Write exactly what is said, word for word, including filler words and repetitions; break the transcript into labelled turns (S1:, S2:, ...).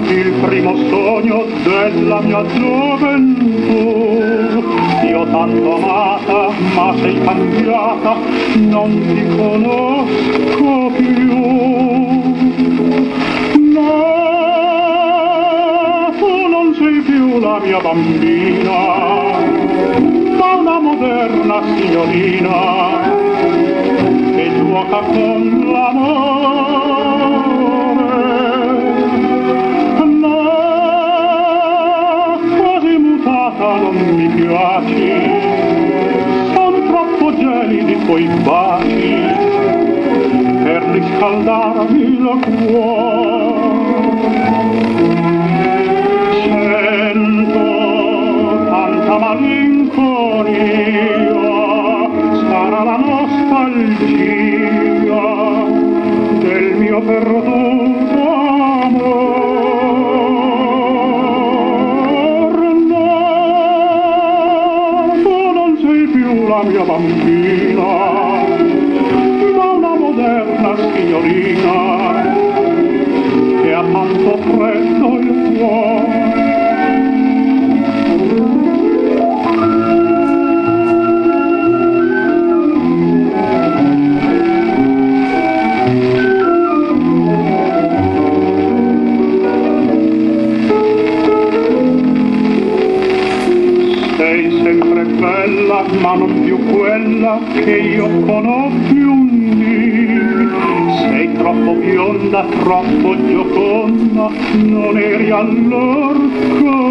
S1: il primo sogno della mia gioventù. Io tanto amata, ma sei cambiata, non ti conosco più. No, tu non sei più la mia bambina, ma una moderna signorina che gioca con l'amore. No, così mutata non mi piaci, son troppo gelidi i tuoi baci per riscaldarmi il cuore. Sento tanta malinconia, sarà la nostalgia del mio perduto amor. No, tu non sei più la mia bambina, ma una moderna signorina che ha tanto freddo il cuore. Sei sempre bella, ma non più quella che io conobbi un dì. Sei troppo bionda, troppo gioconda, non eri allora